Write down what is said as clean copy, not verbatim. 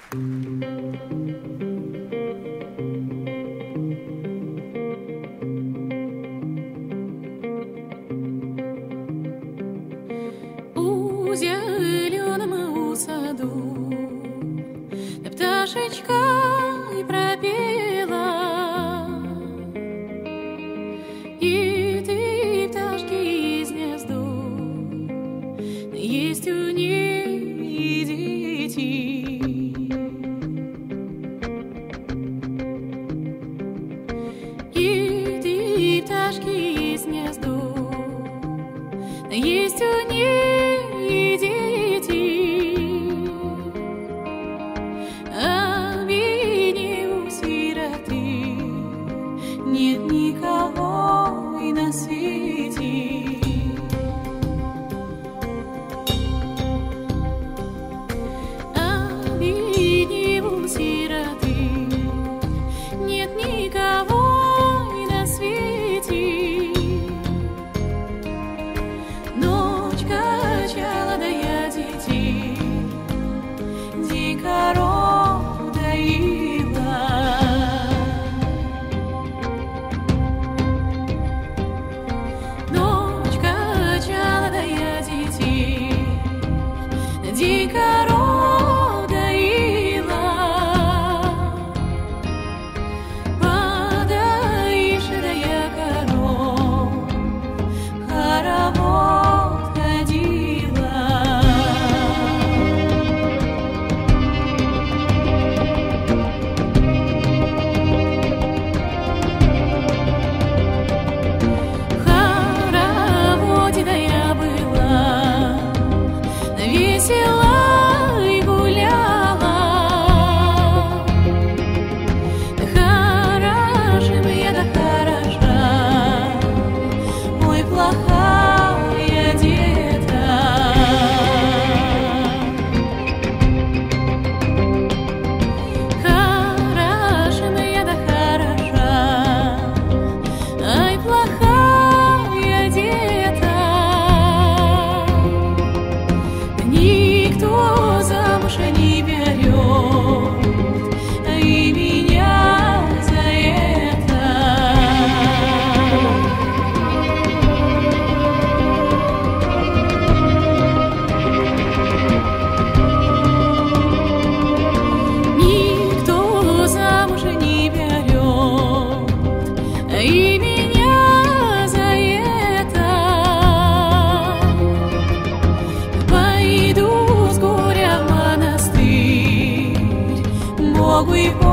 У зеленом саду да пташечка и пропела, и ты, пташки из гнезду, есть у ней дети. И ты, пташки из гнезду, есть у ней дети, а беднее у сироты нет никого и на свете. А беднее у сироты нет никого и на свете. Ночь качала, да я детей, день коров доила. Ночь качала, да я детей, день коров доила. Подоишь, да я коров хоровод ходила. В хороводе, да я была весела и гуляла. Да хорошим я, да хороша, ой, плохая деда. Хорошим я, да хороша, ай, плохая деда. Никто замуж не берет, и меня за это. Никто замуж не берет, и меня за это. Пойду с горя в монастырь, Богу и